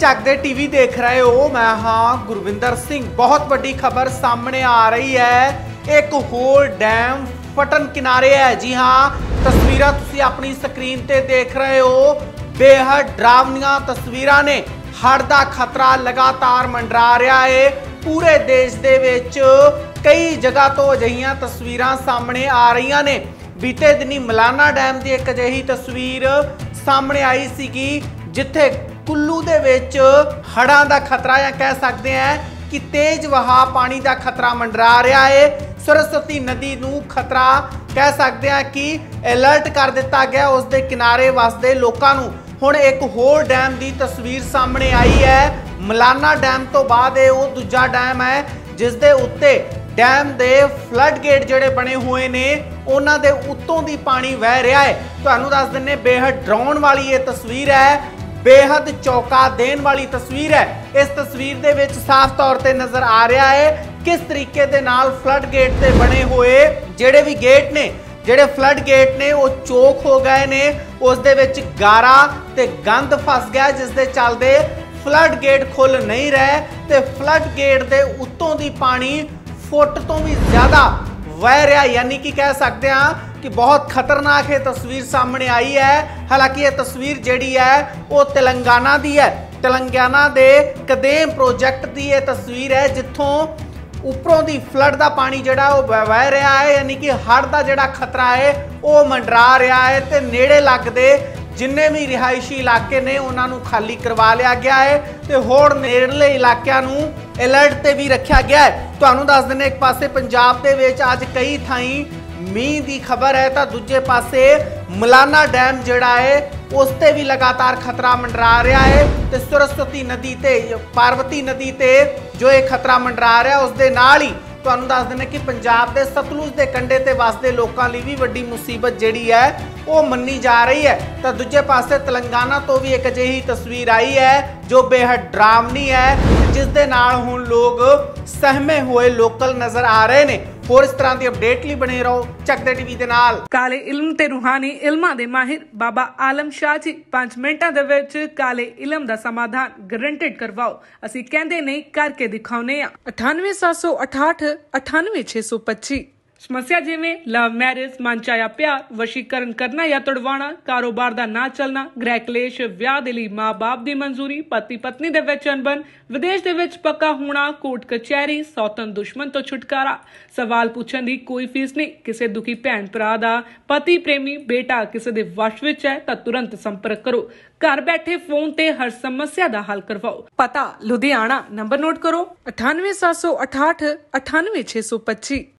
ਚੱਕਦੇ टीवी देख रहे हो। मैं हाँ गुरविंदर सिंह। बहुत बड़ी खबर सामने आ रही है। एक होर डैम फटन किनारे है। जी हाँ, तस्वीर तुसी अपनी स्क्रीन ते देख रहे हो। बेहद डरावनियां तस्वीरां ने। हड़ दा खतरा लगातार मंडरा रहा है। पूरे देश दे विच कई जगह तो अजिहियां तस्वीरां सामने आ रही ने। बीते दिनी मलाना डैम की एक अजिही तस्वीर सामने आई सीगी जिथे कुल्लू दे विच हड़ां दा खतरा या कह सकते हैं कि तेज वहा पानी का खतरा मंडरा रहा है। सरस्वती नदी नूं खतरा कह सकते हैं कि अलर्ट कर दिता गया। उस दे किनारे वसदे लोकां नूं हुण एक होर डैम की तस्वीर सामने आई है। मलाना डैम तो बाद वो दूजा डैम है जिस दे उत्ते डैम दे फ्लड गेट जिहड़े बने हुए ने उन्हां दे उत्तों दी पानी वह रहा है। तुहानूं दस दिंदे बेहद डराउण वाली ये तस्वीर है। बेहद चौंका देण वाली तस्वीर है। इस तस्वीर दे विच साफ तौर ते नज़र आ रहा है किस तरीके दे नाल फ्लड गेट ते बने हुए जिहड़े भी गेट ने ਜਿਹੜੇ फ्लड गेट ने वो चोक हो गए ने। उस दे विच गारा ते गंद फस गया जिस दे चलदे फ्लड गेट खुल नहीं रहे ते फ्लड गेट दे उत्तों दी पानी फुट तो भी ज़्यादा वह रहा। यानी कि कह सकते हैं कि बहुत खतरनाक ये तस्वीर सामने आई है। हालांकि ये तस्वीर जिहड़ी है वो तेलंगाना दी है। तेलंगाना दे कदेम प्रोजेक्ट की ये तस्वीर है जिथों उपरों दी फ्लड का पानी जिहड़ा वो वह रहा है। यानी कि हड़ का जिहड़ा खतरा है वो मंडरा रहा है ते नेड़े लगदे जिन्ने भी रिहायशी इलाके ने उन्होंने खाली करवा लिया गया है ते होर नेड़ले इलाकों नूं अलर्ट ते भी रखा गया है। तुहानूं दस दिने एक पासे पंजाब दे विच अज कई थाई मींह की खबर है तो दूजे पासे मलाना डैम जिहड़ा है उस ते भी लगातार खतरा मंडरा रहा है। तो सरस्वती नदी ते पार्वती नदी ते जो ये खतरा मंडरा रहा है उस दे नाल ही तुहानूं दस दिंदे कि पंजाब के सतलुज के कंढे ते वसदे लोकां लई भी वड्डी मुसीबत जिहड़ी है वो मन्नी जा रही है। तो दूजे पासे तेलंगाना तो भी एक अजिही तस्वीर आई है जो बेहद डरावनी है जिस दे नाल हुण लोग सहमे हुए लोकल नज़र आ रहे ने। होर इस तरह की अपडेट ਲਈ बने रहो ਚੱਕਦੇ टीवी ਦੇ ਨਾਲ। ਕਾਲੇ ਇਲਮ ਤੇ ਰੂਹਾਨੀ ਇਲਮਾਂ ਦੇ ਮਾਹਿਰ ਬਾਬਾ ਆਲਮ ਸ਼ਾਹ ਜੀ 5 ਮਿੰਟਾਂ ਦੇ ਵਿੱਚ ਕਾਲੇ ਇਲਮ ਦਾ ਸਮਾਧਾਨ ਗਰੰਟਡ ਕਰਵਾਓ। ਅਸੀਂ ਕਹਿੰਦੇ ਨਹੀਂ ਕਰਕੇ ਦਿਖਾਉਨੇ ਆ। 98768 98625। समस्या जिमें लव मैरिज, मनचाया प्यार, वशीकरण करना या तुड़वाना, कारोबार दा ना चलना, गृह क्लेश, विआह दे लई मां बाप दी मंजूरी, पति पत्नी दे विच अनबन, विदेश दे विच पक्का होना, कोर्ट कचहरी, सौतन दुश्मन तो छुटकारा। सवाल पूछण दी कोई फीस नहीं। किसी दुखी भैन भरा दा पति प्रेमी बेटा किसी दे वश विच है तां तुरंत संपर्क करो। घर बैठे फोन ते हर समस्या दा हल करवाओ। पता लुधियाना। नंबर नोट करो 98768 98625।